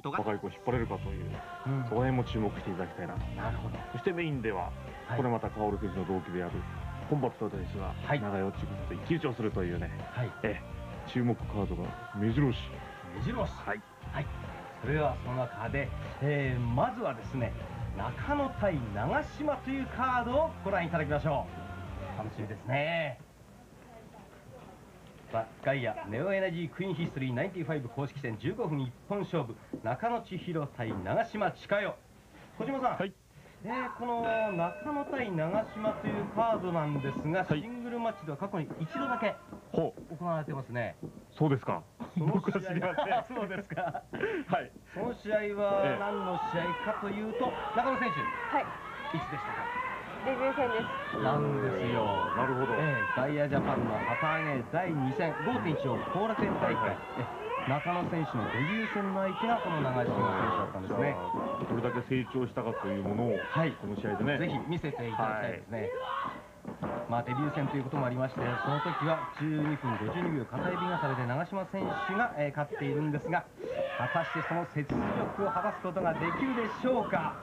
ことが、 若い子を引っ張れるかという、その辺も注目していただきたいな。 なるほど。 そしてメインでは、これまた薫選手の同期であるコンバット選手が長与千草と一騎打ちをするというね、注目カードが目白押し。 目白押し。はい。それではその中で、まずはですね、中野対長島というカードをご覧いただきましょう。楽しみですね。ガイアネオエナジークイーンヒストリー95公式戦15分一本勝負、中野千尋対長島千佳代。小島さん、この中野対長島というカードなんですが、シングルマッチでは過去に一度だけ行われてますね。 そうですか。僕は知りません。 そうですか。 はい。 その試合は何の試合かというと、中野選手、いつでしたか？ デビュー戦です。 なんですよ。 なるほど。 ガイアジャパンの旗揚げ第2戦 5.1 後楽園大会、中野選手のデビュー戦の相手がこの長島選手だったんですね。 どれだけ成長したかというものを、この試合でね、 ぜひ見せていただきたいですね。まあデビュー戦ということもありまして、その時は12分52秒片指がされて長島選手が勝っているんですが、果たしてその雪辱を果たすことができるでしょうか。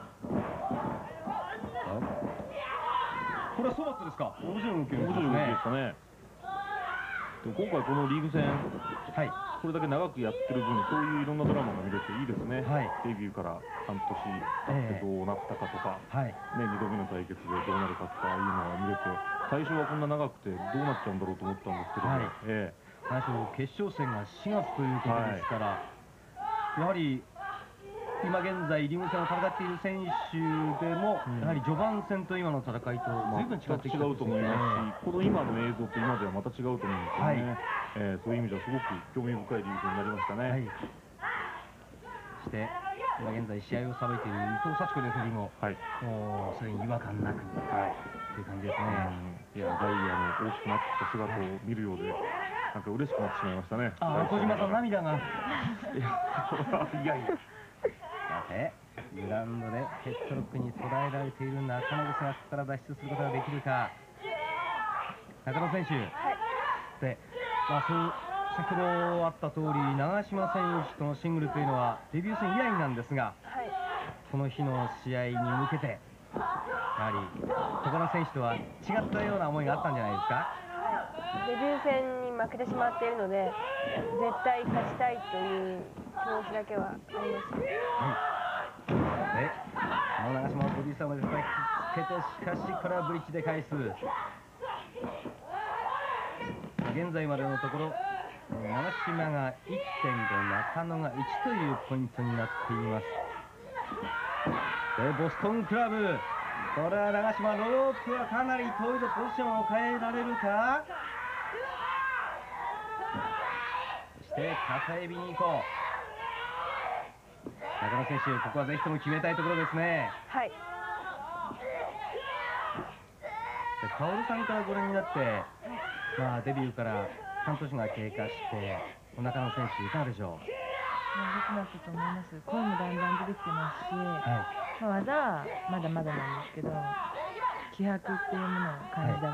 これはそうだったですか。面白い動きですね。 でも今回このリーグ戦、これだけ長くやってる分、そういういろんなドラマが見れていいですね。デビューから半年経ってどうなったかとか、2度目の対決でどうなるかとかいうのが見れて、最初はこんな長くてどうなっちゃうんだろうと思ったんですけど、 最初決勝戦が4月ということですから、やはり今現在リーグ戦を戦っている選手でも、やはり序盤戦と今の戦いと随分違ってきて違うと思いますし、この今の映像と今ではまた違うと思うんですよね。そういう意味ではすごく興味深いリーグ戦になりましたね。 そして今現在試合をさばいている伊藤幸子レフェリーも、もうすでに違和感なくという感じですね。 いや、ダイヤの大きくなった姿を見るようで、なんか嬉しくなってしまいましたね。 小島さん、涙が。 いやいや。 さて、グラウンドでヘッドロックに捉えられている中野ですが、ここから脱出することができるか。中野選手。で、先ほどあった通り、長島選手とのシングルというのはデビュー戦以来なんですが、この日の試合に向けて、やはり他の選手とは違ったような思いがあったんじゃないですか。 デビュー戦に負けてしまっているので、絶対勝ちたいという気持ちだけはあります。 この長島をボディーサーまで叩きつけて、しかしこれはブリッジで返す。現在までのところ、長島が 1.5、中野が1というポイントになっています。で、ボストンクラブ、これは長島、ロープはかなり遠いとポジションを変えられるか。そして片指に行こう。中野選手、ここはぜひとも決めたいところですね。薫さんからご覧になって、デビューから半年が経過して、中野選手いかがでしょう。 良くなったと思います。声もだんだん出てきてますし、技はまだまだなんですけど、気迫っていうものを感じられ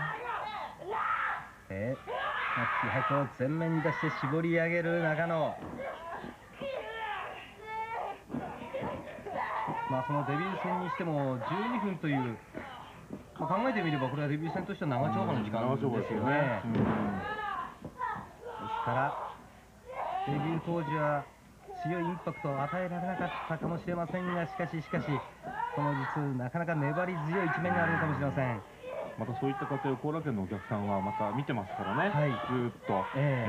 ますね。 気迫を前面に出して絞り上げる中野。そのデビュー戦にしても12分という、考えてみればこれはデビュー戦としては長丁場の時間ですよね。ですからデビュー当時は強いインパクトを与えられなかったかもしれませんが、しかしこの実なかなか粘り強い一面があるのかもしれません。 またそういった過程を後楽園のお客さんはまた見てますからね、ずーっと。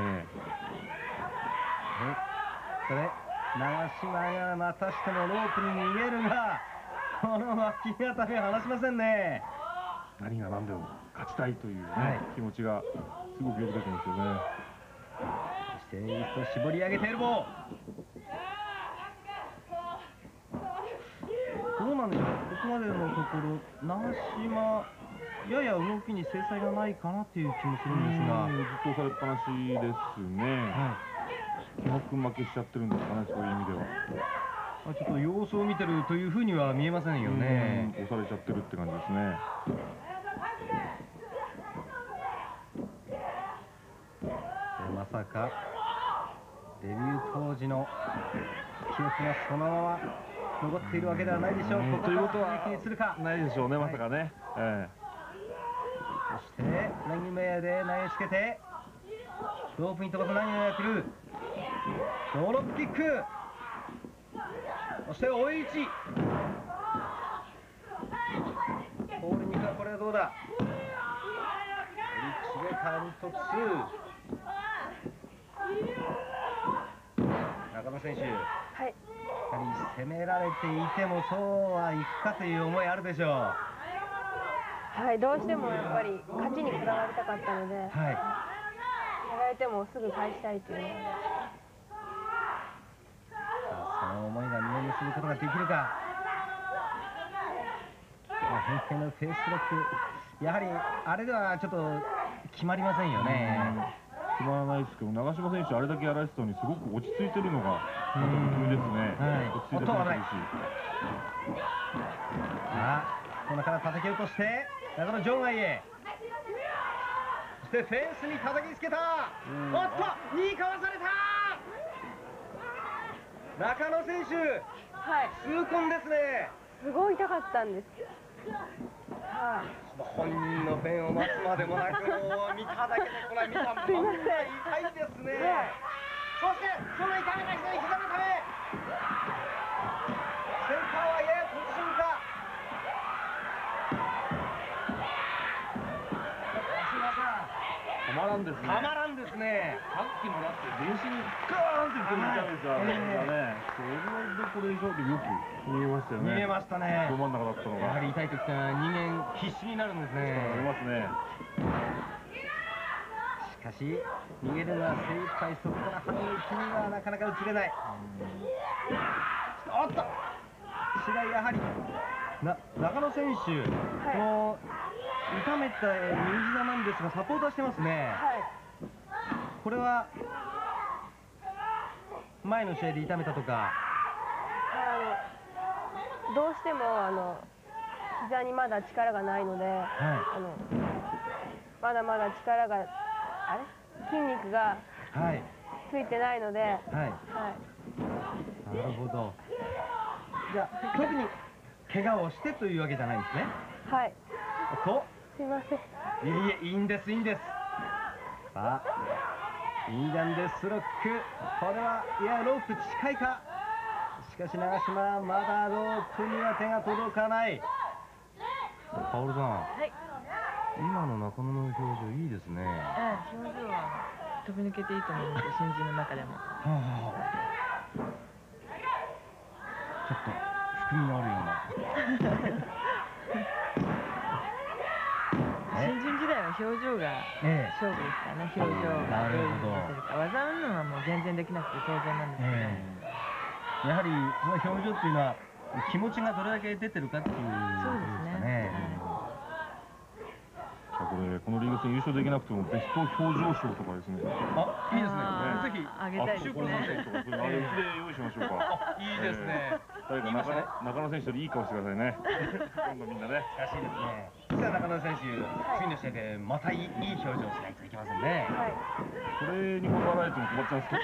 それ長島がまたしてもロープに逃げるが、この脇固めは離しませんね。 何が何でも勝ちたいという気持ちがすごくよく出てますよね。 そして一歩絞り上げてエルボー。どうなんでしょう、ここまでのところ長島やや動きに精細がないかなという気もするんですが、 ずっとされっぱなしですね。気迫負けしちゃってるんですかね、そういう意味では。 ちょっと様子を見てるというふうには見えませんよね。 押されちゃってるって感じですね。 まさかデビュー当時の記憶がそのまま残っているわけではないでしょう。 ということはここから反撃にするか。 ないでしょうね、まさかね。 そしてランギメアで投げつけてロープに飛ばす何をやってる。ドロップキック、そして追い打ち。ポールに行く。これはどうだ。リッチでカウント2。中野選手、 はい、 やはり攻められていてもそうはいくかという思いあるでしょう。 はい、どうしてもやっぱり勝ちにこだわりたかったので、 はい、 やられてもすぐ返したいというのは。 さあ、その思いが実を結ぶことができるか。変形のフェイスロック、やはりあれではちょっと決まりませんよね。 決まらないですけど、長嶋選手、あれだけやられてたのに、すごく落ち着いてるのが、また不気味ですね。落ち着いてるし。 このから叩き落として、中野場外へ。そしてフェンスに叩きつけた。おっと、2位かわされた。中野選手、 はい、 痛恨ですね。 すごい痛かったんです。はい、 本人のペンを待つまでもなく、もう見ただけでこれ見たまんま痛いですね。そしてその痛めた人に膝のため、センターはややポジションか。 たまらんですね。 たまらんですね。 さっきもだって全身にガーンってくるみたいですからね。それでこれ以上でよく見えましたよね。 見えましたね。 ど真ん中だったのが。 やはり痛い時から人間必死になるんですね。 ありますね。 しかし逃げるのは精一杯、そこから反撃にはなかなか移れない。おっと、白井やはり中野選手、 はい、 この痛めた右膝なんですがサポートしてますね。 はい、 これは前の試合で痛めたとか。 どうしても膝にまだ力がないので、まだまだ力が筋肉がついてないので、はい、 なるほど。じゃあ特に怪我をしてというわけじゃないんですね。 はい。 すいません。いえいえ、いいんです、いいんです。さあ、インディアンデスロック、これはいやロープ近いか。しかし長嶋、まだロープには手が届かない。カオルさん、はい、今の中野の表情いいですね。 表情は飛び抜けていいと思います、新人の中でも。 ちょっと含みのあるような。 新人時代は表情が勝負ですからね、表情がどういうふうに見せるか。技運動はもう全然できなくて当然なんですけど、 やはりその表情っていうのは気持ちがどれだけ出てるかっていうことですかね。 これこのリーグ戦優勝できなくてもベスト表情賞とかですね。 あ、いいですね。ぜひあげたいですね。 あれうちで用意しましょうか。 いいですね。 誰か中野選手といい顔してくださいね。今度みんなね。 難しいですね。実は中野選手、次の試合でまたいい表情をしないといけませんね。 それに断られても困っちゃうんです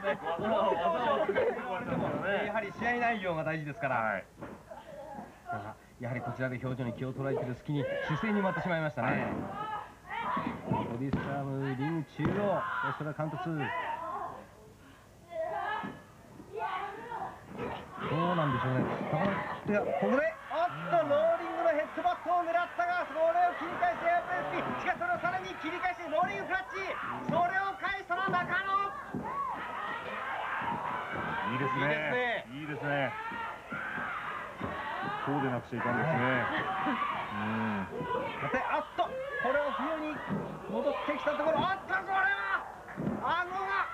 けど。 やはり試合内容が大事ですから。やはりこちらで表情に気を取られている隙に姿勢に回ってしまいましたね。ボディスタームリング中央、それはカウント2。どうなんでしょうね。だからここでローリングのヘッドバットを狙ったが、それを切り返して FSP、しかしそれをさらに切り返してローリングクラッチ、それを返したのは中野。 いいですね。いいですね。そうでなくちゃいかんですね。 さて、これを不要に戻ってきたところ、これは顎が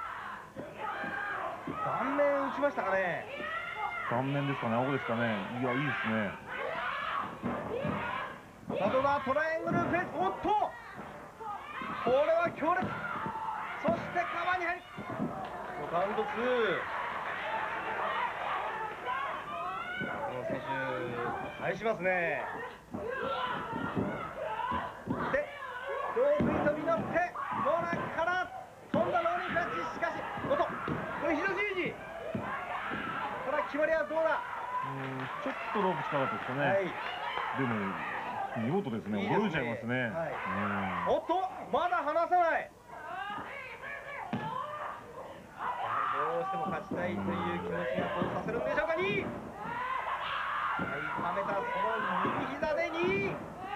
顔面打ちましたかね。 顔面ですかね、顎ですかね。いや、いいですね。 さあ、どうだ、トライアングルフェイス、これは強烈。そしてカバーに入り、カウント2。この選手返しますね。でロープに飛び乗ってコーナーから飛んだローリングクラッチ。しかしこれ広重二、 まりはどうだ。 ちょっとロープ近かったですかね。でも見事ですね。驚いちゃいますね。 おっと、まだ離さない。どうしても勝ちたいという気持ちがこうさせるんでしょうか。2、はめたその右膝で2。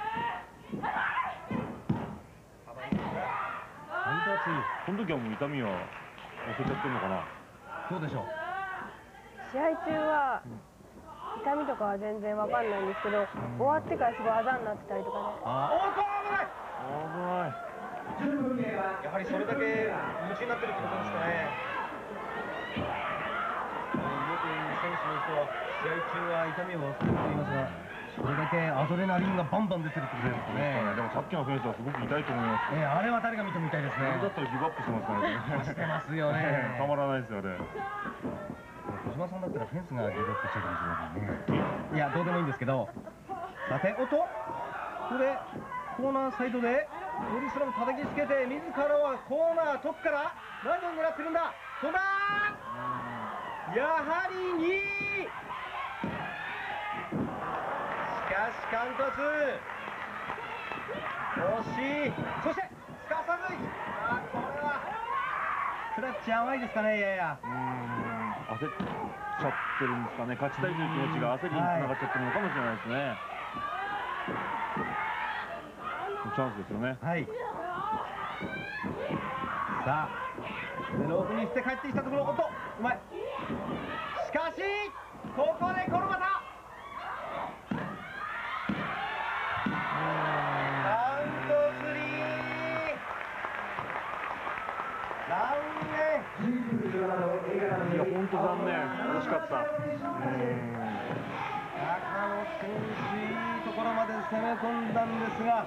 この時はもう痛みは忘れちゃってるのかな。 どうでしょう。 試合中は痛みとかは全然わかんないんですけど、終わってからすごいあざになってたりとかで。 危ない。 やはりそれだけ夢中になってるってことですかね。よく選手の人は試合中は痛みを忘れると言いますが、それだけアドレナリンがバンバン出てるってことですね。 でもさっきの選手はすごく痛いと思います。 あれは誰が見ても痛いですね。 だったらギブアップしてますからね。 してますよね。 たまらないですよね。 小島さんだったらフェンスがギブアップしちゃうかもしれませんね。いや、どうでもいいんですけど。さて、おっと、ここでコーナーサイドでオリスラム叩きつけて、自らはコーナートップから何度狙ってるんだ。飛んだー。やはり2位。しかし貫突惜しい。そしてすかさずこれはクラッチ甘いですかね。やや焦っちゃってるんですかね。勝ちたいという気持ちが焦りにつながっちゃってるのかもしれないですね。チャンスですよね。 はい。さあロープにして帰ってきたところ、おっとうまい。しかしここで転ばた。ラウンド3ラウンド。 いや本当残念。惜しかった。 中野選手いいところまで攻め込んだんですが、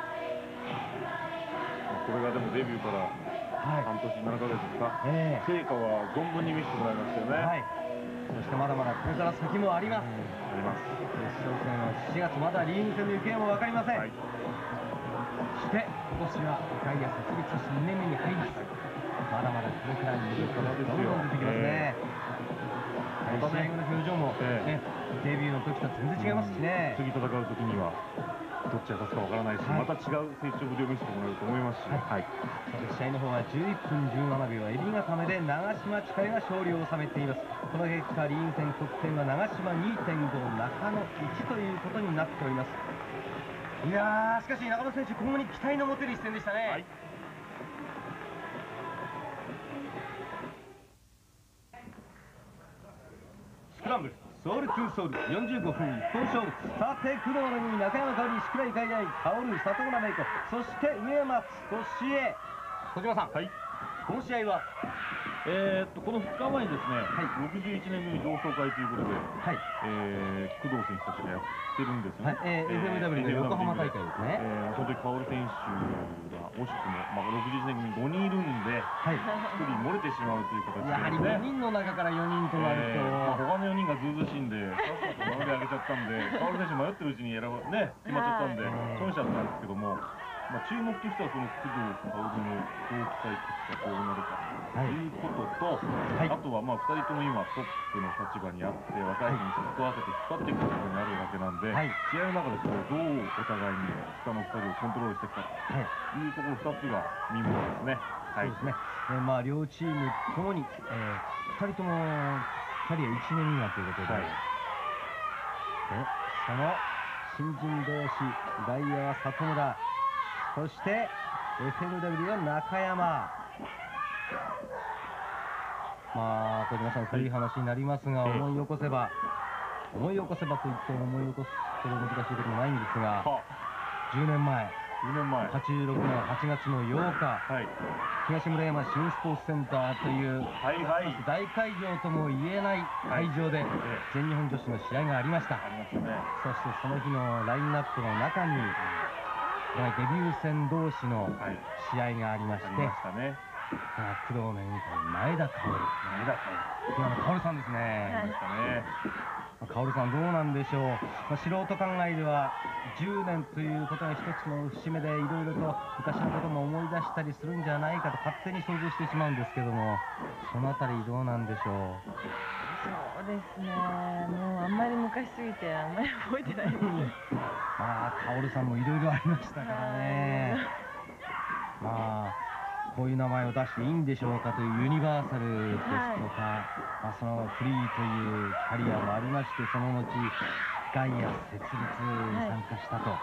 これがでもデビューから半年7ヶ月ですか。成果は存分に見せてもらいましたよね。 そしてまだまだこれから先もあります。 あります。 決勝戦は7月、まだリーグ戦の行方も分かりません。そして今年はガイア設立2年目に入ります。まだまだこれから見ることがどんどん出てきますね。試合後の表情もデビューの時と全然違いますしね。 次戦う時にはどっちが勝つかわからないし、また違う成長ぶりを見せてもらえると思いますし、 試合の方は11分17秒、エビ固めで長島千佳が勝利を収めています。この結果リーグ戦得点は長島 2.5、 中野1ということになっております。いやー、しかし中野選手、今後に期待の持てる一戦でしたね。スクランブルソウル2ソウル45分一本勝負。さて工藤の2、中山香織、宿来海外、薫、里村芽衣子、そして上松俊恵。小島さん、この試合はこの2日前にですね、61年組同窓会ということで、工藤選手たちがやってるんですよね。 FMW の横浜大会ですね。 その時薫選手が惜しくも、61年組5人いるんで、1人漏れてしまうという形で、 やはり5人の中から4人となると、 他の4人がずうずうしいんで、さっさと名乗り上げちゃったんで、薫選手迷ってるうちに決まっちゃったんで、損しちゃったんですけども。注目としてはその工藤薫の同期対決がどうなるかということと、あとは2人とも今トップの立場にあって若い選手と合わせて引っ張っていくことになるわけなんで、試合の中でどうお互いに下の2人をコントロールしていくかというところ2つが見ものですね。 そうですね。両チームともに、2人ともキャリア1年目ということで、その新人同士、外野は里村、そして FMW は中山。小島さん、そういう話になりますが、思い起こせばといって思い起こすほど難しいこともないんですが、10年前86年8月の8日、東村山新スポーツセンターという大会場とも言えない会場で全日本女子の試合がありました。そしてその日のラインナップの中にデビュー戦同士の試合がありまして、工藤の前田薫さんですね。薫さんどうなんでしょう。素人考えでは10年ということが一つの節目で、いろいろと昔のことも思い出したりするんじゃないかと勝手に想像してしまうんですけども、そのあたりどうなんでしょう。 そうですね、もうあんまり昔すぎてあんまり覚えてないです。 まあ薫さんもいろいろありましたからね。まあこういう名前を出していいんでしょうかというユニバーサルですとか、まあそのフリーというキャリアもありまして、その後ガイア設立に参加したという、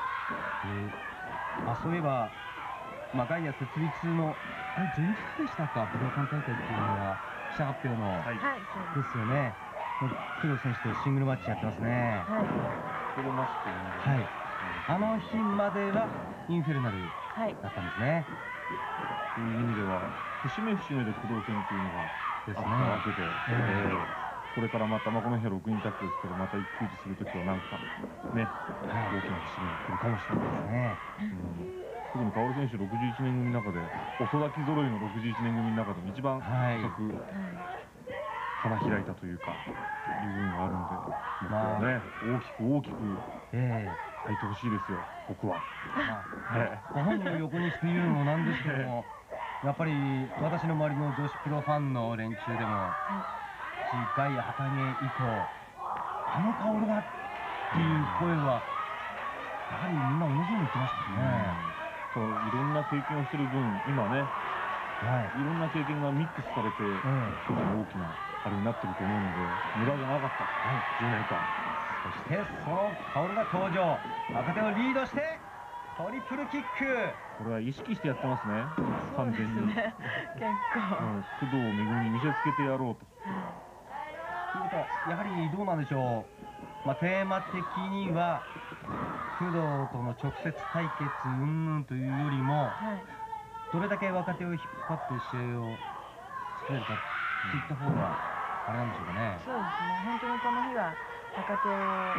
まあそういえば、まあガイア設立のあれ前日でしたか、武道館大会っていうのは記者発表のですよね。工藤選手とシングルマッチやってますね。 これましてはい。あの日まではインフェルナルだったんですね。 という意味では節目節目で工藤戦というのがあったわけで、これからまた、この日は6人タッグですけど、また一騎打ちするときはなんかね、大きな節目が来るかもしれないですね。特に薫選手61年組の中で遅咲き揃いの61年組の中でも一番深く花開いたというかいう部分があるんで、まあね、大きく入ってほしいですよ、僕は。 ご本人を横にして言うのもなんですけども、やっぱり私の周りの女子プロファンの連中でも、ガイア旗揚げ以降、あの薫がっていう声は、やはりみんな同じように言ってましたね。 いろんな経験をしてる分、今ね、いろんな経験がミックスされて、一つの大きなあれになってると思うので、無駄じゃなかった、10年間。 そしてその薫が登場、若手をリードしてトリプルキック。 これは意識してやってますね、完全に。 結構工藤めぐみに見せつけてやろうと。 ということはやはりどうなんでしょう、テーマ的には工藤との直接対決云々というよりも、どれだけ若手を引っ張って試合を作れるかっていった方があれなんでしょうかね。 そうですね、本当にこの日は若手を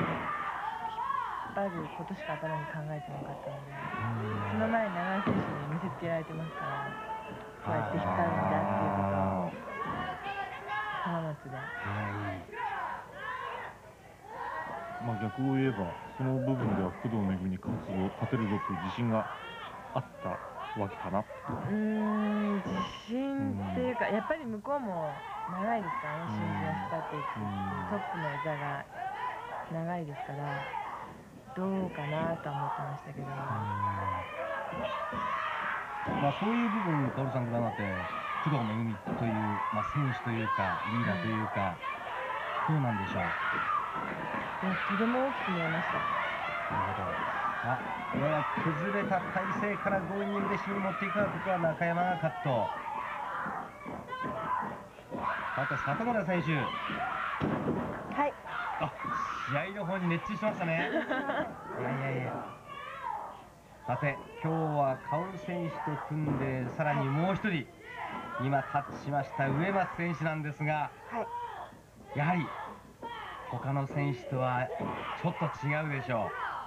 引っ張ることしか頭に考えてなかったので、その前に長井選手に見せつけられてますから、こうやって引っ張るんだっていうことを浜松で。 逆を言えば、その部分では工藤めぐみに勝てるぞという自信があったわけかな。 自信っていうか、やっぱり向こうも長いですからね、新人を引っ張っていくトップの座が長いですから、どうかなとは思ってましたけど、 そういう部分、薫さんご覧になって工藤めぐみという、選手というかリーダーというか、どうなんでしょう。 とても大きく見えました。 なるほど。やや崩れた体勢から強引に腕しに持っていくが、ここは中山がカット。さて里村選手、試合の方に熱中しましたね。さて今日は薫選手と組んで、さらにもう一人今タッチしました植松選手なんですが、やはり他の選手とはちょっと違うでしょ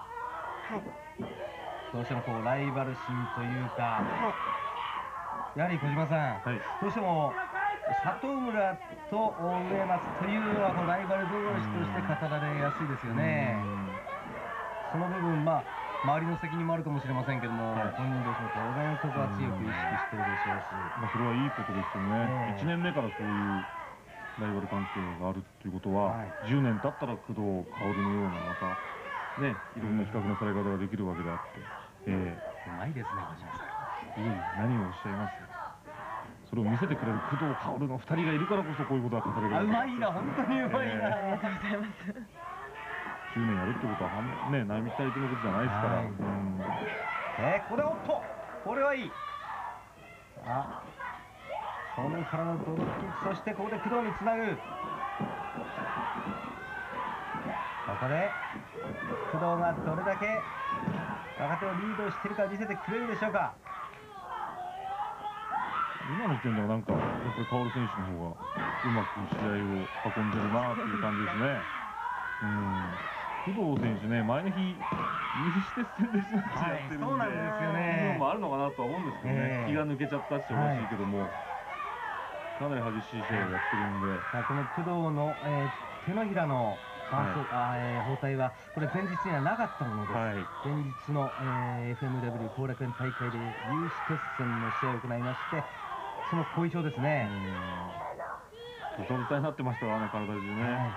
う。どうしてもライバル心というか、やはり小島さん、どうしても里村と植松というのはライバル同士として語られやすいですよね。その部分、周りの責任もあるかもしれませんけども、本人同士も当然そこは強く意識してるでしょうし、 それはいいことですよね。1年目からそういうライバル関係があるということは、10年経ったら工藤薫のようなまたね、いろんな比較のされ方ができるわけであって、 うまいですね、小島さん。 何をおっしゃいます。それを見せてくれる工藤薫の2人がいるからこそ、こういうことが語れる。 うまいな、本当にうまいな。 ありがとうございます。 9年やるってことは並みたいということじゃないですから。 これおっと、これはいい。正面からのドロップキック、そしてここで工藤につなぐ。ここで工藤がどれだけ若手をリードしているか見せてくれるでしょうか。 今の時点ではやっぱり薫選手の方がうまく試合を運んでるなっていう感じですね。工藤選手ね、前の日西鉄線でやってるんで、 そうなんですよね。 部分もあるのかなとは思うんですけどね、気が抜けちゃったっておかしいけども、かなり激しい試合をやってるんで、 この工藤の、手のひらの包帯はこれ前日にはなかったものです。前日の、FMW 後楽園大会で有刺鉄線の試合を行いまして、その後遺症ですね。 状態になってましたからね、体中ね。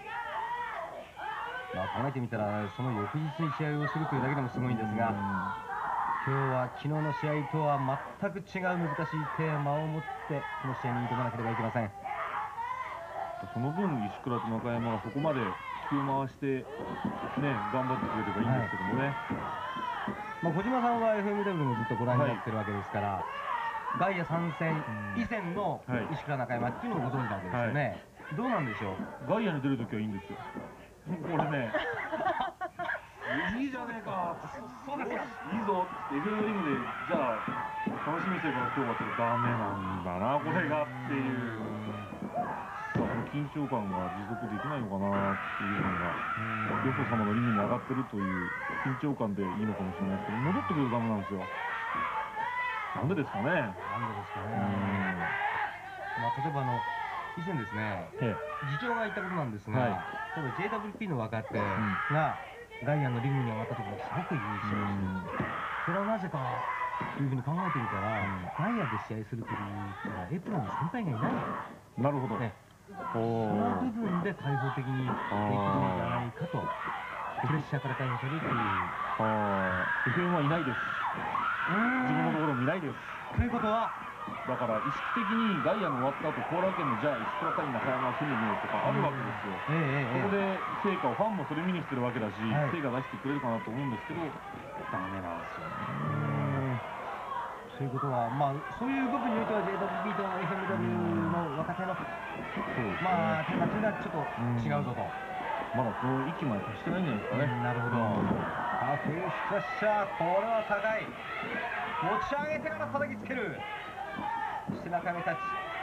まあ考えてみたらその翌日に試合をするというだけでもすごいんですが、今日は昨日の試合とは全く違う難しいテーマを持ってこの試合に挑まなければいけません。 その分石倉と中山がそこまで気を回してね頑張ってくれればいいんですけどもね。 まあ小島さんは FMW もずっとご覧になってるわけですから、外野参戦以前の石倉中山っていうのをご存知なわけですよね。どうなんでしょう。 外野に出るときはいいんですよ。これね、いいじゃねえか、そうですか、いいぞって FM リングで、じゃあ楽しみにしてるから今日はちょっとダメなんだなこれがっていう、この緊張感が持続できないのかなっていうのが、よそ様のリングに上がってるという緊張感でいいのかもしれないですけど、戻ってくるとダメなんですよ。なんでですかね。 なんでですかね。まあ例えば以前ですね、次長が言ったことなんですが、例えば JWP の若手がガイアのリングに上がった時にすごく優勝して、それはなぜかというふうに考えてみたら、ガイアで試合する時にエプロンに先輩がいない。 なるほど。 その部分で開放的にできるんじゃないかと、プレッシャーから解放するという。 FM はいないです。自分のところもいないです。 ということはだから意識的にガイアの終わった後後楽園のじゃあ石倉対中山を組んでみようとかあるわけですよ。そこで成果をファンもそれ見に来てるわけだし、成果出してくれるかなと思うんですけど、ダメなんですよね。 ということは、まあそういう部分においては JWP と FMW の若手のまあテーマというのはちょっと違うぞと。 まだこの域まで達してないんじゃないですかね。なるほど。 フェイスプレッシャー、これは高い。持ち上げてから叩きつける。そして中目タッチ。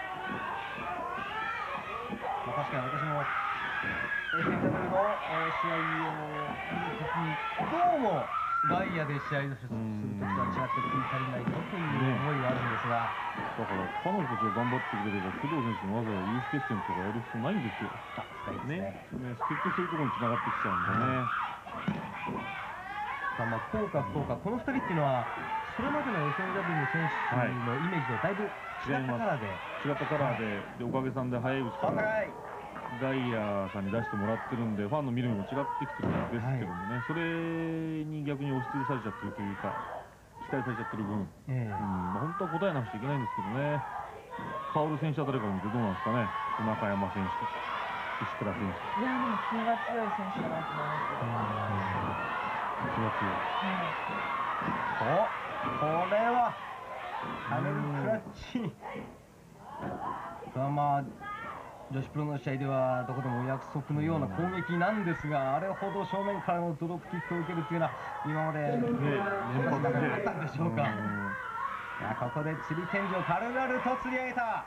まあ、確かに私も FMW の試合を見るときにどうも外野で試合をするときとは違って食い足りないぞという思いがあるんですが、 だから彼女たちが頑張ってくれれば工藤選手もわざわざユース決戦とかやる必要ないんですよ。結局そういうところにつながってきちゃうんでね。 まあ効果不効果、この2人っていうのはそれまでの FMW の選手のイメージとだいぶ違ったカラーで、 おかげさんで早いうちからガイアさんに出してもらってるんで、ファンの見る目も違ってきてるんですけどもね、それに逆に押しつぶされちゃってるというか、期待されちゃってる分、本当は答えなくちゃいけないんですけどね。薫選手あたりから見てどうなんですかね、中山選手と石倉選手。 いや、でも気が強い選手だなと思います。 気が強い。 これはハネルクラッチ。まあ女子プロの試合ではどこでもお約束のような攻撃なんですが、あれほど正面からのドロップキックを受けるというのは今まで難しさがあったんでしょうか。ここで釣り天井軽々と釣り上げた。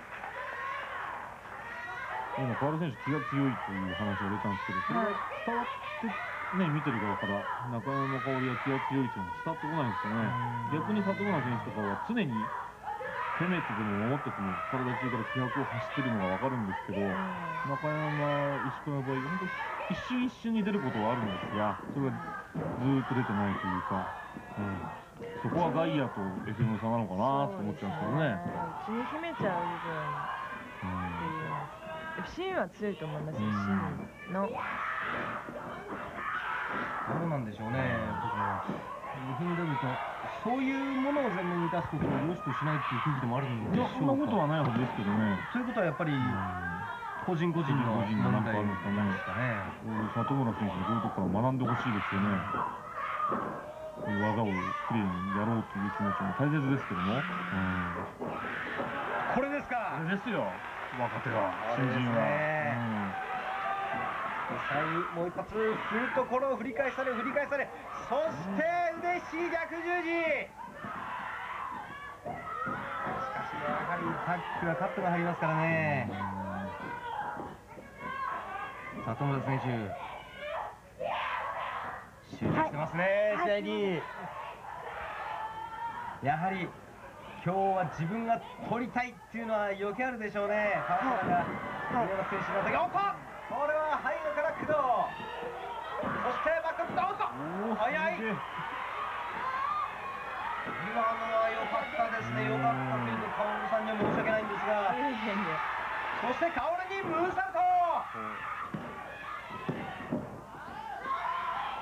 今薫選手気が強いという話が出たんですけど、それが伝わってね、見てる側から中山薫が気が強いというのは伝わってこないんですよね。逆に里村選手とかは常に攻めてでも守ってても体中から気迫を発してるのが分かるんですけど、中山、石倉の場合、本当一瞬一瞬に出ることはあるんですが、それがずーっと出てないというか、そこはガイアと FM の差なのかなと思っちゃうんですけどね。 内に秘めちゃう部分っていうのは、FC は強いと思いますよ、FC の。 どうなんでしょうね、FMW とそういうものを前面に出すことを良しとしないっていう空気でもあるんでしょうか。 そんなことはないはずですけどね。 ということはやっぱり個人個人の問題なんですかね。 里村選手にそういうところから学んでほしいですよね。技をきれいにやろうという気持ちも大切ですけども。 これですか。 これですよ、若手が、新人は。 最後もう一発振るところを振り返され、そして嬉しい逆十字。しかしやはりタックはカットが入りますからね。里村選手集中してますね、試合に。やはり今日は自分が取りたいっていうのは余計あるでしょうね。川原が上山選手の手がこれは背後から工藤、そしてバックアップアウト。早い。今のは良かったですね。良かったというと薫さんには申し訳ないんですが、そして薫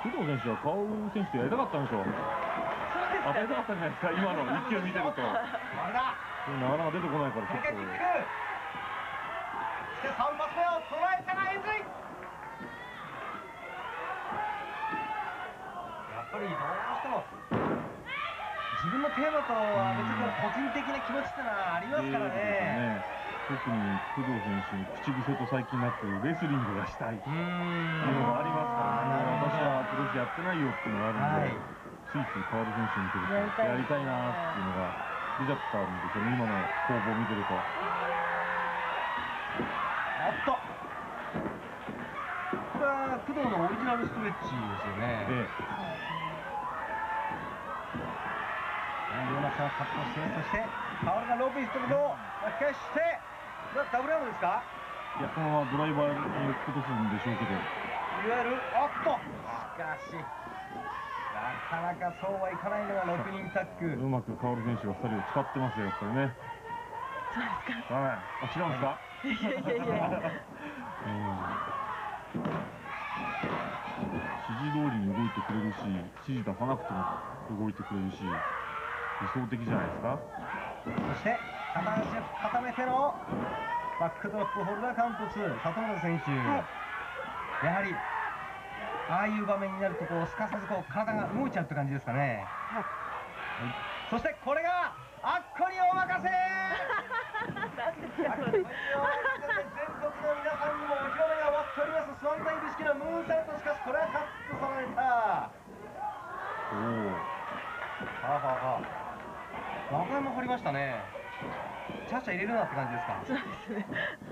工藤選手は薫選手とやりたかったんでしょう。当たりたかったんじゃないですか、今の勢い見てると。なかなか出てこないからちょっと。 3発目を捉えたが円髄。やっぱりどうしても自分のテーマとは別に個人的な気持ちってのはありますからね。 特に工藤選手に口癖と最近なってるレスリングがしたいっていうのがありますからね。私はプロレスやってないよっていうのがあるんで、ついついカール選手見てるとやりたいなっていうのが出ちゃったんですよね、今の攻防を見てると。 おっと、これは工藤のオリジナルストレッチですよね。ヨナさんカットして、そして薫がロープヒットを巻き返して、ダブルアームですか？ いや、このままドライバーに落とすんでしょうけど、 いわゆる、おっと、しかしなかなかそうはいかないのが6人タッグ。 うまく薫選手が2人を使ってますよ、やっぱりね。 そうですか。 はい、あ、違うんですか？ いやいやいや。 指示通りに動いてくれるし、指示出さなくても動いてくれるし、理想的じゃないですか。 そして片足を固めてのバックドロップホルダーカウント2、里村選手、やはりああいう場面になるとすかさず体が動いちゃうって感じですかね。そしてこれがあっこにお任せ。全国の皆さんにもお披露目が終わっております。スワンダイブ式のムーンサルト、しかしこれはカットされた。中山掘りましたね。チャチャ入れるなって感じですか。 そうですね。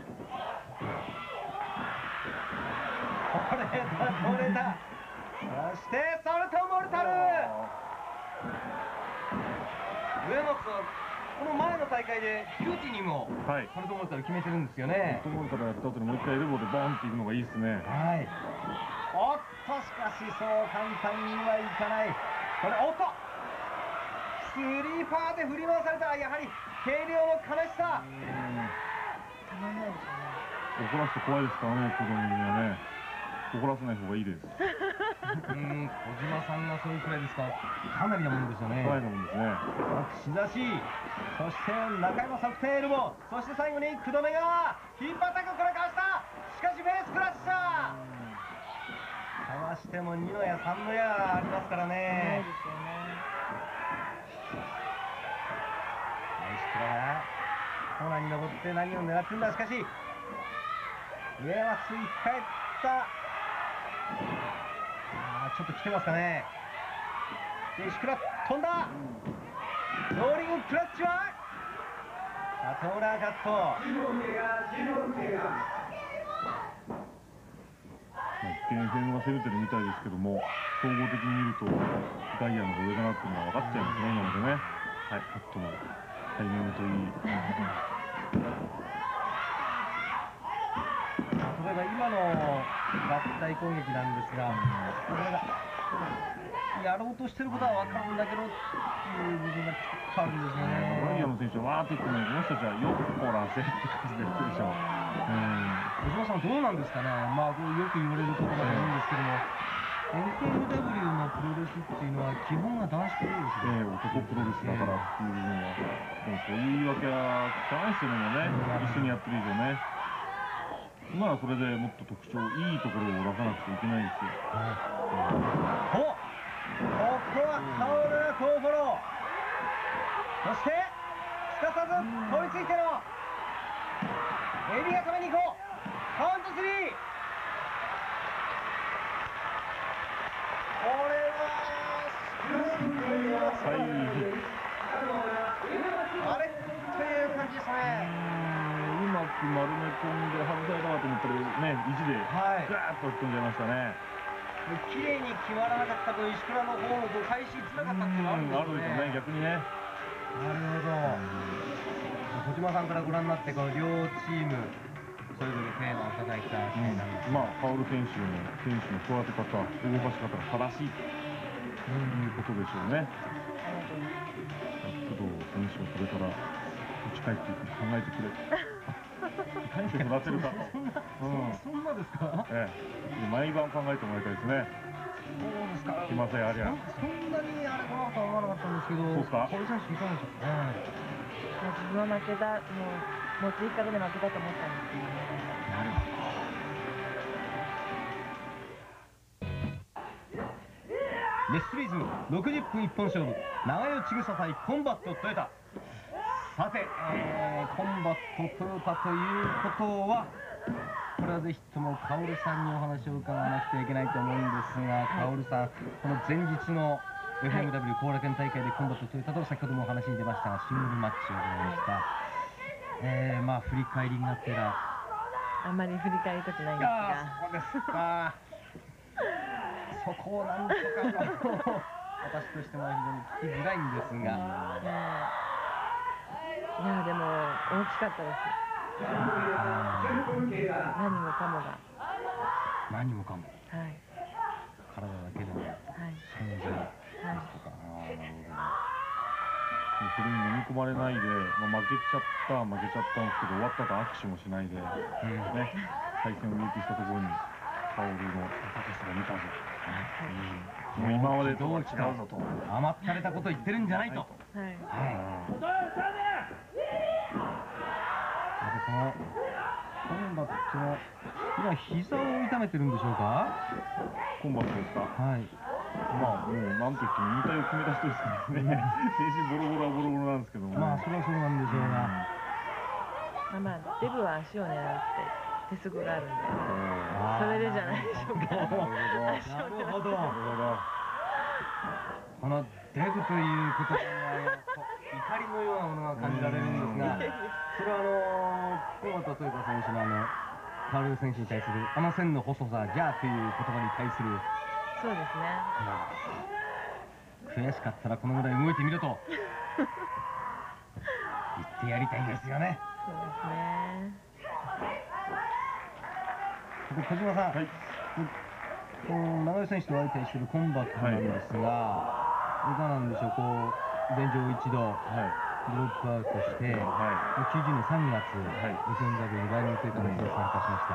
これだ、取れた。そしてソルトモルタル。上松はこの前の大会でビューティーにもソルトモルタル決めてるんですよね。 ソルトモルタルやった後にもう一回エルボーでボンっていくのがいいですね。 はい。おっと、しかしそう簡単にはいかない。これ、おっとスリーパーで振り回された。やはり軽量の悲しさ。 たまんないですね。 怒らすと怖いですからね、子供にはね。怒らせない方がいいです。 小島さんがそういうくらいですか。かなりなもんですよね。 怖いなもんですね。 串刺し、そして中山側転エルボー、そして最後に福留が引っ張ったく、これかわした。しかしベースクラッシャー。かわしても2の矢3の矢ありますからね。 ないですよね。 石倉がコーナーに登って何を狙ってんだ。しかし上山つい返った。ちょっと来てますかね。で石倉飛んだ。ローリングクラッチは里村カット。 一見辺は攻めてるみたいですけども、総合的に見るとガイアの方が上かなっていうのは分かっちゃいますね、今のでね。はい、カットのタイミングといい。 例えば今の合体攻撃なんですが、これがやろうとしてることは分かるんだけどっていう部分がちょっとあるんですよね。 ガイアの選手はわーって言っても、この人たちはよっこらせって感じで言ってるでしょ。 小島さんどうなんですかね。よく言われることだと思うんですけども、NKFW のプロレスっていうのは基本が男子プロレスで、 男プロレスだからっていうのは、でもそういう言い訳は聞かないですよね、一緒にやってる以上ね。今はそれでもっと特徴、いいところを出さなくちゃいけないんですよ。 ここは薫が好フォロー。そしてすかさず飛びついてのエビ固めに行こう。カウント3。これはあれという感じですね。 うまく丸め込んで外されたかと思ったらね、意地でガーッと吹っ飛んじゃいましたね。 綺麗に決まらなかった分、石倉の方も返しづらかったっていうのがあるんですよね。 逆にね。 なるほど。小島さんからご覧になって、この両チームそれぞれテーマをいただいた試合なんです。 薫選手の育て方、動かし方が正しいということでしょうね。工藤選手もこれから打ち返っていく考えてくれ。返してもらってるかと。 そんなですか。 毎晩考えてもらいたいですね。 ですか。 来ません、ありゃ。 そんなにあれかなとは思わなかったんですけど、 そうですか。 堀選手いかがでしょうかね。 自分は負けた、もう追加で負けたと思ったんですけどね。 なるほど。レスリーズム60分一本勝負、長与千草対コンバットトヨタ。さて、コンバットトヨタということは、これはぜひともカオルさんにお話を伺わなくてはいけないと思うんですが、カオルさん、この前日の FMW 後楽園大会でコンバットトヨタと先ほどもお話に出ましたが、シングルマッチを行いました。まあ振り返りがてら、 あんまり振り返りたくないんですが。 そうですか。そこをなんとか私としても非常に聞きづらいんですが、 いやでも大きかったです。何もかもが。 何もかも。 はい。 体だけでも存在ですとか。なるほど。 それに飲み込まれないで、負けちゃったんですけど、終わったと握手もしないで、対戦を要求したところに薫の高さが見たぞ。もう今までとは違うぞと。 甘ったれたこと言ってるんじゃないと。はい。このコンバットは今膝を痛めてるんでしょうか。 コンバットですか。 はい。 もうなんといっても引退を決めた人ですからね。精神ボロボロはボロボロなんですけども。 まあそれはそうなんでしょうが。 デブは足を狙うって鉄則があるんで、それでじゃないでしょうか。 なるほど。このデブということは怒りのようなものが感じられるんですが、それはコンバットトヨタ選手のカオル選手に対するあの線の細さじゃあという言葉に対する。 そうですね。悔しかったらこのぐらい動いてみろと言ってやりたいんですよね。 そうですね。 小島さん、長与選手と相対しているコンバットなんですが、いかがなんでしょう。現状一度ドロップアウトして、90年3月 FMW 来日という形で参加しました。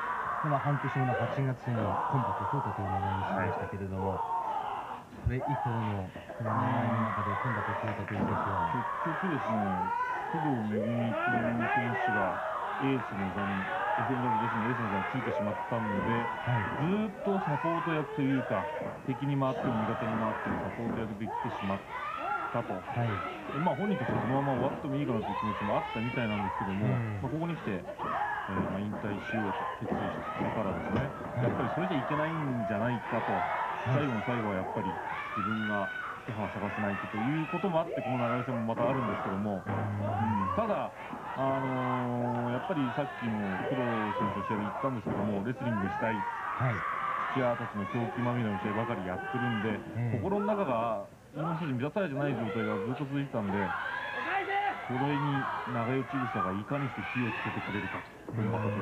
半年後の8月にコンバットトヨタという名前にしましたけれども、それ以降のこの名前の中でコンバットトヨタという選手は結局ですね、工藤めぐみという選手がエースの座に FMW 女子のエースの座についてしまったので、ずっとサポート役というか、敵に回っても味方に回ってもサポート役で来てしまったと、本人としてはそのまま終わってもいいかなという気持ちもあったみたいなんですけども、ここに来て、引退しようと決意してからですね、やっぱりそれじゃいけないんじゃないかと、最後の最後はやっぱり自分が手を探せないということもあって、この流れ戦もまたあるんですけども、ただ、やっぱりさっきも工藤選手の試合で言ったんですけども、レスリングしたい、土屋たちの狂気まみれの試合ばかりやってるんで、心の中が今まで満たされてない状態がずっと続いてたんで、それに長与千草がいかにして火をつけてくれるかというとこ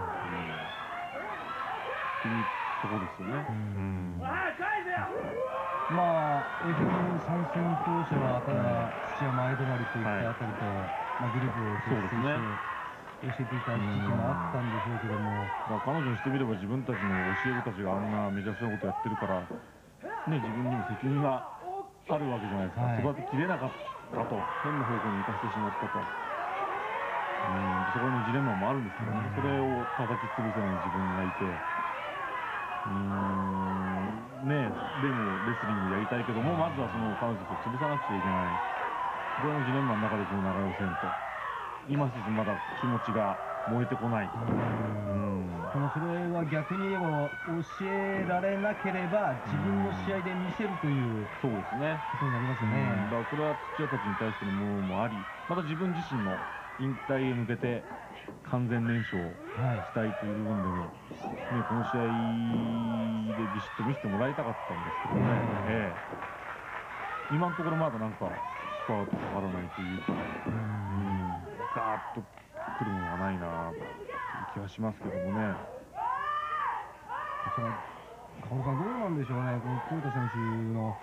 ろですよね。 FM 参戦当初はただ土屋前泊といったあたりと、グループを結成して教えていた時期もあったんでしょうけども、 彼女にしてみれば自分たちの教え子たちがあんなめちゃくちゃなことやってるから、自分にも責任があるわけじゃないですか。育てきれなかったと、変な方向に行かせてしまったと、そこのジレンマもあるんですけどね、それを叩き潰せない自分がいて、でもレスリングやりたいけども、まずはその彼女と潰さなくちゃいけない、これのジレンマの中でこの長与戦と、今一つまだ気持ちが燃えてこない。 それは逆に言えば教えられなければ自分の試合で見せるというそうですね、 ことになりますよね。 だからこれは土屋たちに対してのものもあり、また自分自身の引退へ向けて完全燃焼したいという部分でも、この試合でビシッと見せてもらいたかったんですけどね、今のところまだなんかスパートかからないというか、ガーッとくるものがないなという気はしますけどもね。 カオルさん、どうなんでしょうね、この豊田選手の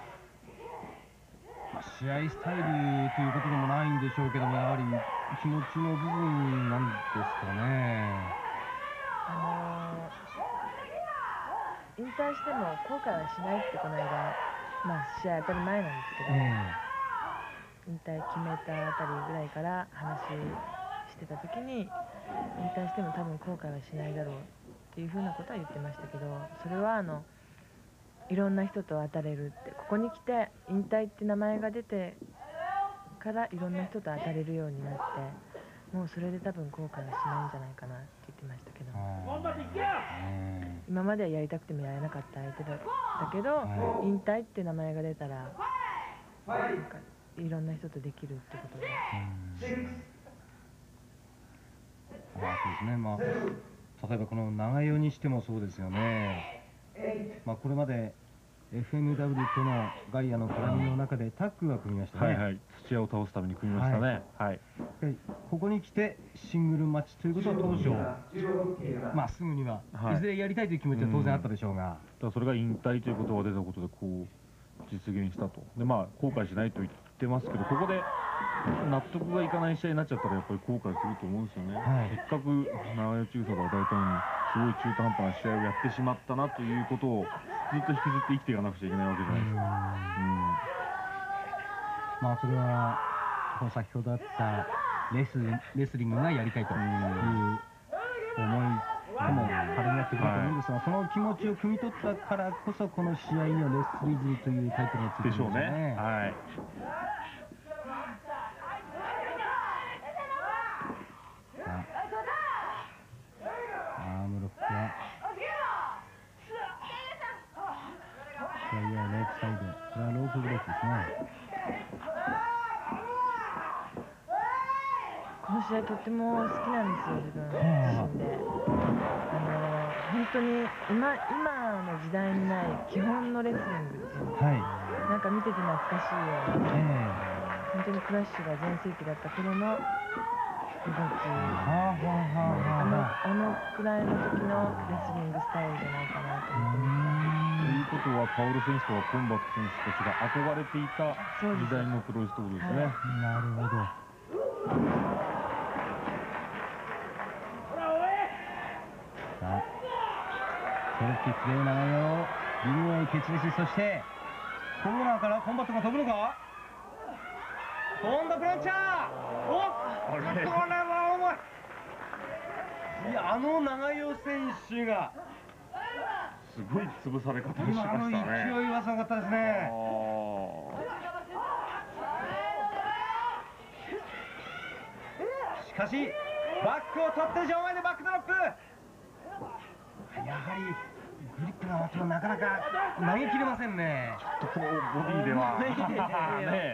試合スタイルということでもないんでしょうけども、やはり気持ちの部分なんですかね。 引退しても後悔はしないってこの間、まあ試合当たり前なんですけど、引退決めたあたりぐらいから話してた時に、引退しても多分後悔はしないだろうっていうふうなことは言ってましたけど、それはいろんな人と当たれるって、ここに来て引退って名前が出てからいろんな人と当たれるようになって、もうそれで多分後悔はしないんじゃないかなって言ってましたけど、今まではやりたくてもやれなかった相手だけど、引退って名前が出たらなんかいろんな人とできるってことで。 そうですね、まあ、例えばこの長代にしてもそうですよね、まあ、これまで FMW とのガイアの絡みの中でタッグが組みましたね。 はいはい、土屋を倒すために組みましたね。はい。 でここに来てシングルマッチということは当初、まあすぐには、いずれやりたいという気持ちは当然あったでしょうが、 だからそれが引退という言葉が出たことでこう実現したと。でまあ後悔しないと言ってますけど、ここで納得がいかない試合になっちゃったらやっぱり後悔すると思うんですよね。せっかく長代中佐が大体にすごい中途半端な試合をやってしまったなということをずっと引きずって生きていかなくちゃいけないわけじゃないですか。 まあそれは先ほどあったレスリングがやりたいという思いとも仮になってくると思うんですが、その気持ちを汲み取ったからこそこの試合にはレスリーズというタイトルがついてるんでしょうね。はい。アームロックはいやいやロープサイド、これはロープブレーキですね。 この試合とっても好きなんですよ、自分自身で。本当に今の時代にない基本のレスリングっていうのが、なんか見てて懐かしいような、本当にクラッシュが全盛期だった頃の動き、あのくらいの時のレスリングスタイルじゃないかなと思ってます。 ということはパウロ選手とかコンバット選手たちが憧れていた時代のプロレスということですね。 なるほど。セルフキックで長代をリング外蹴散らし、そしてコーナーからコンバットが飛ぶのか、今度プランチャー、おっこれは重い。いや、長代選手がすごい潰され方をしましたね。 今の勢いはすごかったですね。しかしバックを取って場外でバックドロップ、やはりグリップが待ってもなかなか投げきれませんね。 ちょっとこのボディではね。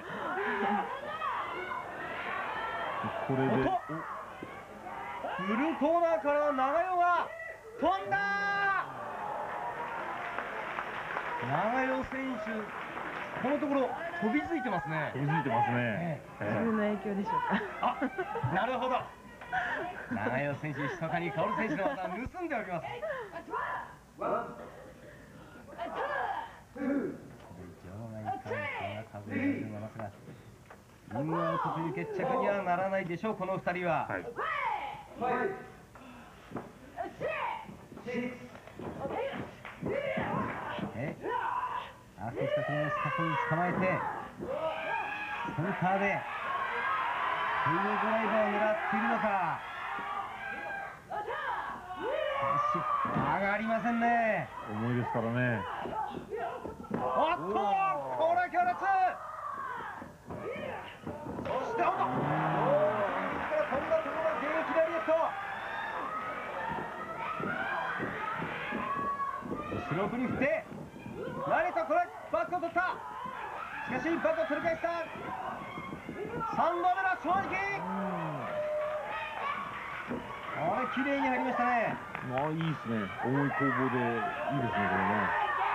これでフルコーナーから長代が飛んだ。長代選手このところ飛びついてますね。 飛びついてますね。 自分の影響でしょうか。 あ、なるほど。長代選手、密かに薫選手の技を盗んでおります。場外カウントが数えられていますが、リングアウトという決着にはならないでしょう、この2人は。アーティストプレイスタッフに捕まえてセンターでフルドライバーを狙っているのか。上がりませんね。 重いですからね。 おっと、これ強烈。そしておっと、自ら飛んだところが現役ダイエット。後ろ振り振ってライト、これバックを取った。しかしバックを取り返した。3度目の正直。これ綺麗に入りましたね。 いいですね。重い攻防でいいですね、これね。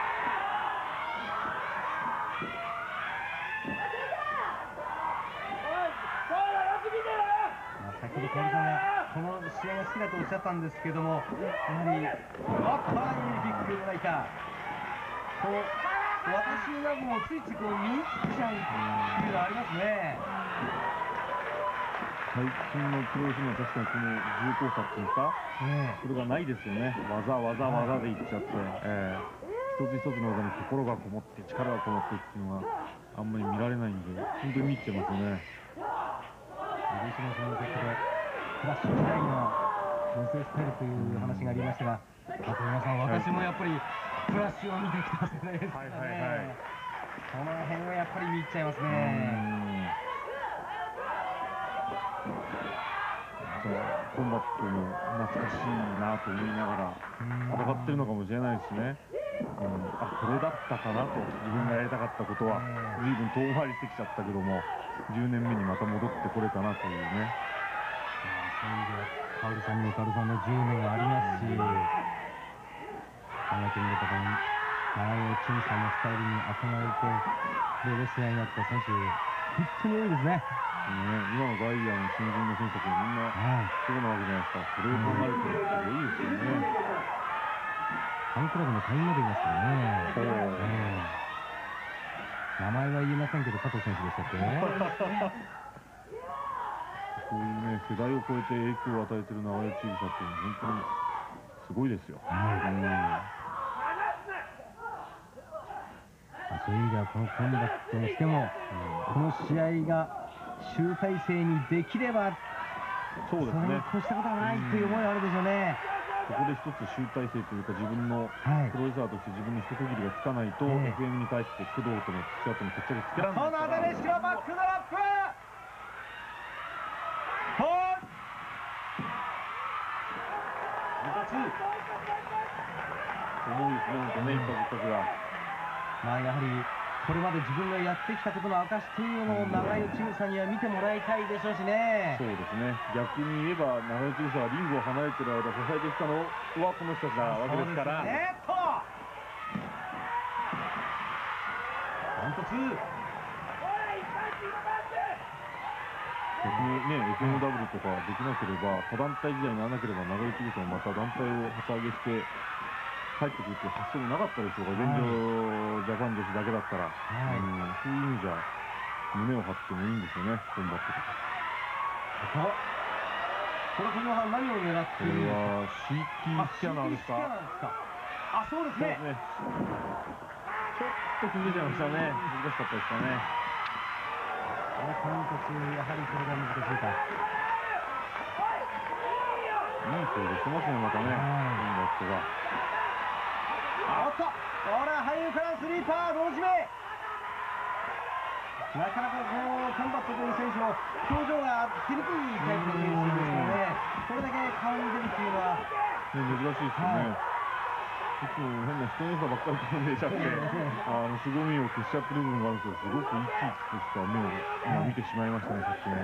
先ほど小森さんがこの試合が好きだとおっしゃったんですけども、やはりビッグライター、私などもついつい見入っちゃうっていうのはありますね。 最近のプロレスには確かにこの重厚さっていうんですか、それがないですよね。技でいっちゃって。 一つ一つの技に心がこもって力がこもってっていうのはあんまり見られないんで本当に見入ってますよね。 嬉しもその先ほどクラッシュ時代の女性スタイルという話がありましたが、あと皆さん私もやっぱりクラッシュを見てきた世代ですからね。その辺はやっぱり見入っちゃいますね。 コンバットも懐かしいなと思いながら戦ってるのかもしれないですね。あ、これだったかなと自分がやりたかったことは随分遠回りしてきちゃったけども10年目にまた戻ってこれたなというね。 そういう意味ではカオルさんにもカオルさんの10年がありますし、考えてみればこの長尾千さんのスタイルに憧れてでレスラーになった選手本当に多いですね。 今のガイアの新人の選手たちもみんなそうなわけじゃないですか。それを考えるとすごいですよね。 ファンクラブの会員までいますからね。名前は言えませんけど加藤選手でしたっけこういうね世代を超えて影響を与えてる長与千草っていうのは本当にすごいですよ。 そういう意味ではこのコンバットにしても、この試合が集大成にできればそうですね、 それに越したことはないという思いがあるでしょうね。 ここで一つ集大成というか自分のプロレスラーとして自分に一区切りがつかないと、FM に対して工藤とも土屋とも決着つけられない。 このアダレシロバックドロップ重いですね、本当ね、一発一発が。 やはりこれまで自分がやってきたことの証というのを長与千草には見てもらいたいでしょうしね。 そうですね、逆に言えば長与千草はリングを離れてる間支えてきたのはこの人たちなわけですから。逆にね、FMW とかできなければ他団体時代にならなければ長与千草もまた団体を旗揚げして帰ってくるという発想もなかったでしょうが、現状ジャパン女子だけだったら、そういう意味じゃ胸を張ってもいいんですよね、コンバットとか。 これ、この何を狙っているこれは CT スキャナーですか。 あ、そうですね。 ちょっと崩れちゃいましたね。難しかったですかね。 このカウント中やはりそれが難しいか。 いいプレーしてますね、またね、コンバットが。 おっと、これは背後からスリーパー同時目。なかなかこのコンバットという選手も表情が出にくいタイプの選手ですので、これだけ顔に出るっていうのは珍しいですよね。いつも変な人の良さばっかり飛んでちゃって凄みを消しちゃってる部分があるんですけど、すごく生き生きとした目を今見てしまいましたね、さっきね。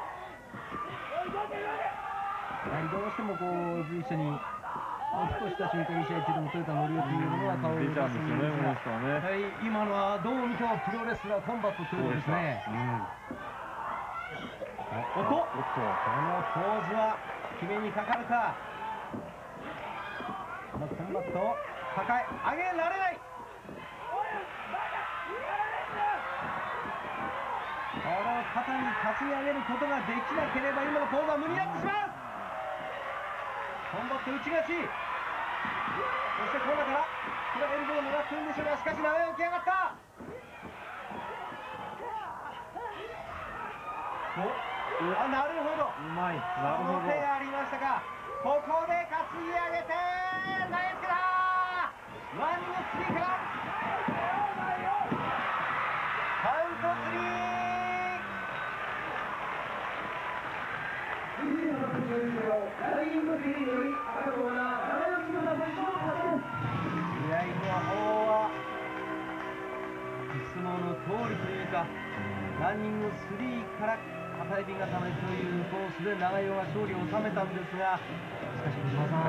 どうしてもこう随所にふとした瞬間に試合中でもトヨタ乗るよというのは顔を出ちゃうんですよね、この人はね。 今のはどう見てもプロレスラーコンバットということですね。おっと、このポーズは決めにかかるか。このコンバットを抱え上げられない。これを肩に担ぎ上げることができなければ今のポーズは無になってしまう。コンバット打ち勝ち。そしてコーナーからこれエルボーを狙ってるんでしょうが、しかし長与起き上がった。なるほど、 うまい、なるほど。 その手がありましたか。ここで担ぎ上げて投げつけた。ワンニングスリーからカウントスリ試合の方はいつもの通りというか、ランニングスリーから片指固めというコースで長与が勝利を収めたんですが、しかし小島さん、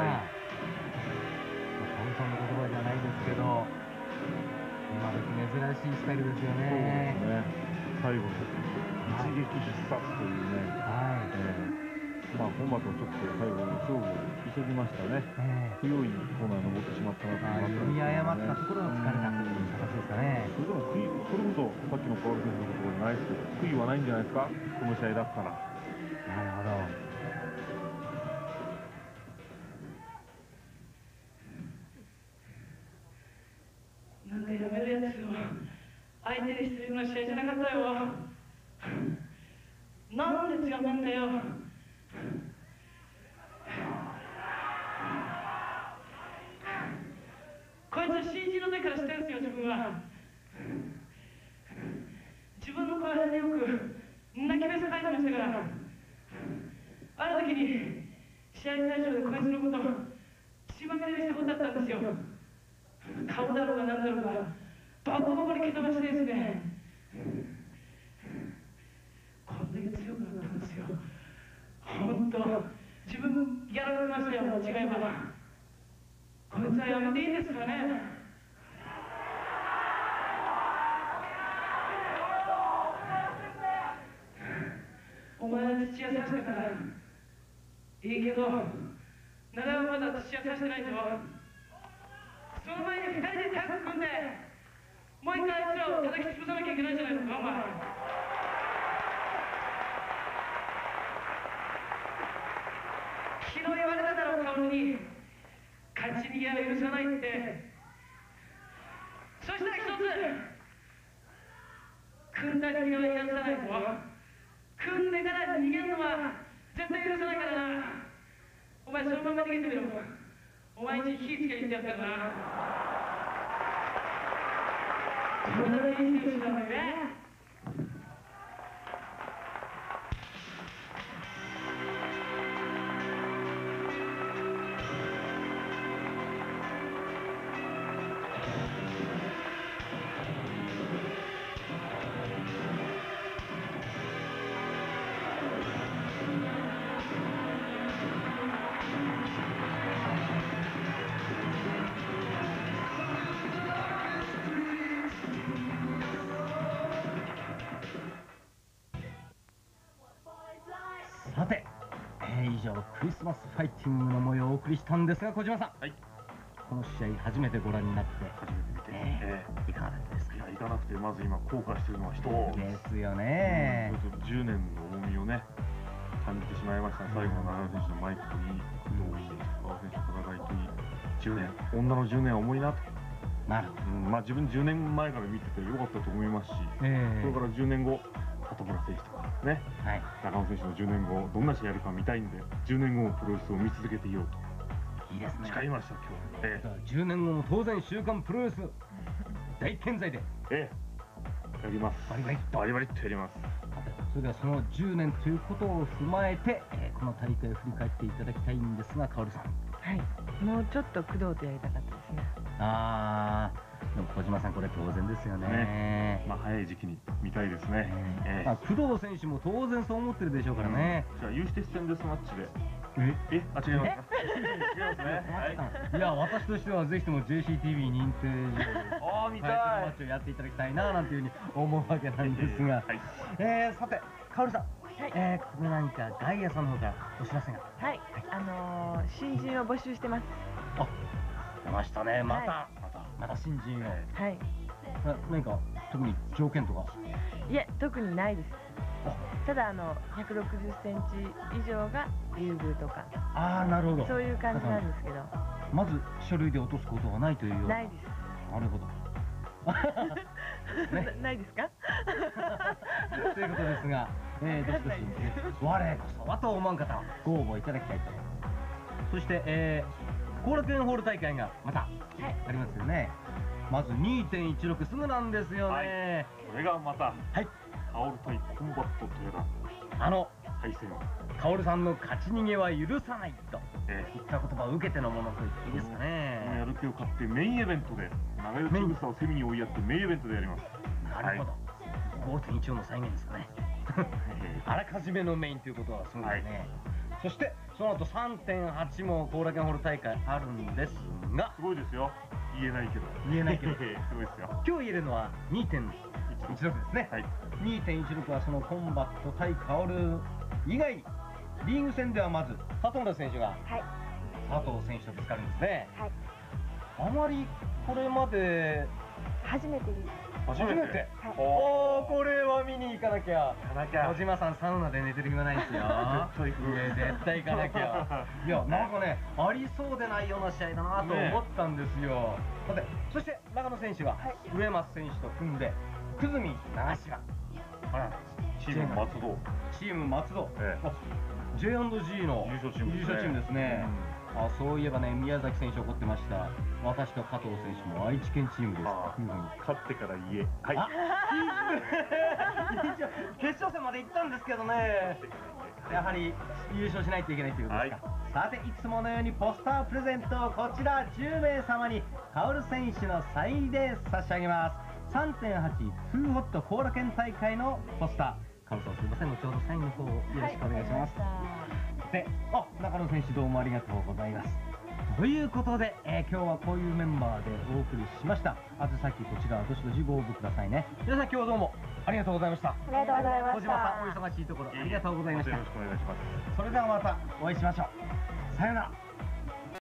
カオルさんの言葉じゃないですけど、今時珍しいスタイルですよね。 そうですね、最後の一撃必殺というね。コンバットちょっと最後勝負を急ぎましたね。不用意にコーナーに登ってしまったなと読み誤ったところを突かれたという形ですかね。 それでもそれこそさっきのカオル選手のところじゃないですけど、悔いはないんじゃないですか、この試合だったら。 なるほど。 相手にしてるような試合じゃなかったよ。なんで違うんだよ。こいつは新人の時から知ってるんですよ、自分は。自分の体でよく泣きべそ書いてましたから、ある時に試合会場でこいつのこと血まみれにしたことだったんですよ。顔だろうが何だろうがバコバコに蹴飛ばしてですね、こんだけ強くなったんですよ。本当自分やられましたよ。違えばこいつはやめていいんですかね。お前は土屋さしたからいいけど、長尾まだ土屋さしてないぞ。その前に2人でタッグ組んでもう一回あいつらを叩き潰さなきゃいけないじゃないですか、お前。昨日言われただろ、薫に勝ち逃げは許さないって。そしたら一つ、組んだ逃げは許さないぞ。組んでから逃げるのは絶対許さないからな。お前そのまま逃げてみろ。お前に火つけに行ってやったからな。これだけいい選手だもんね。 さて、以上クリスマスファイティングの模様をお送りしたんですが、小島さん、はい、この試合初めてご覧になって初めて見て、 いかがだったですか？ いや、行かなくてまず今後悔してるのは人ですよね。 10年の重みをね感じてしまいました。最後の長野選手のマイクに工藤選手、川選手の戦いに10年、女の10年は重いなと。 なるほど。 まあ自分10年前から見ててよかったと思いますし、それから10年後里村選手とかね、中野選手の10年後どんな試合やるか見たいんで、10年後もプロレスを見続けていようと。 いいですね。 誓いました今日。 10年後も当然週刊プロレス大健在でやります。バリバリっとやります。 それではその10年ということを踏まえて、この大会を振り返っていただきたいんですが、薫さん。 はい、もうちょっと工藤とやりたかったですね。 でも小島さん、これ当然ですよね。 まあ早い時期に見たいですね。 工藤選手も当然そう思ってるでしょうからね。 じゃあ有刺鉄線デスマッチで。違いますか？違いますね。 いや、私としてはぜひとも JCTV 認定見たいマッチをやっていただきたいななんていうふうに思うわけなんですが、さて薫さん、ここで何かガイアさんの方からお知らせが。 はい、新人を募集してます。 出ましたね。また新人を。はい。何か特に条件とか？ いえ、特にないです。ただ160センチ以上が優遇とか。なるほど。そういう感じなんですけど。 まず書類で落とすことはないというような。 ないです。 なるほど。 ないですか？ ということですが、どしどし我こそはと思う方はご応募いただきたいと思います。そして後楽園ホール大会がまたありますよね。まず 2.16 すぐなんですよね。 これがまた薫対コンバットという対戦。 薫さんの勝ち逃げは許さないといった言葉を受けてのものと言っていいですかね。 やる気を買ってメインイベントで長与千草をセミに追いやってメインイベントでやります。 なるほど。5.14 の再現ですかね。あらかじめのメインということはそうですね。そしてその後 3.8 も後楽園ホール大会あるんですが、 すごいですよ。言えないけどすごいですよ。今日言えるのは 2.16 ですね。2.16 はそのコンバット対薫以外にリーグ戦ではまず里村選手が佐藤選手とぶつかるんですね。あまりこれまで初めてです。 初めて。これは見に行かなきゃ。小島さんサウナで寝てる暇ないですよ。絶対行かなきゃ。いや、なんかね、ありそうでないような試合だなと思ったんですよ。そして長野選手が上松選手と組んで久住長島、あらチーム松戸、 チーム松戸、J&G の優勝チームですね。あ、そういえばね、宮崎選手怒ってました。私と加藤選手も愛知県チームですというふうに。 勝ってから言え。はい。 決勝戦まで行ったんですけどね。やはり優勝しないといけないということですか。さて、いつものようにポスタープレゼントをこちら10名様に薫選手のサインで差し上げます。3.8 トゥーホット後楽園大会のポスター。薫さん、すみません、後ほどサインの方をよろしくお願いします。で、中野選手どうもありがとうございます。ということで、今日はこういうメンバーでお送りしました。あとさっきこちらどしどしご応募くださいね。皆さん今日はどうもありがとうございました。 ありがとうございました。 小島さんお忙しいところありがとうございました。 よろしくお願いします。 それではまたお会いしましょう。さようなら。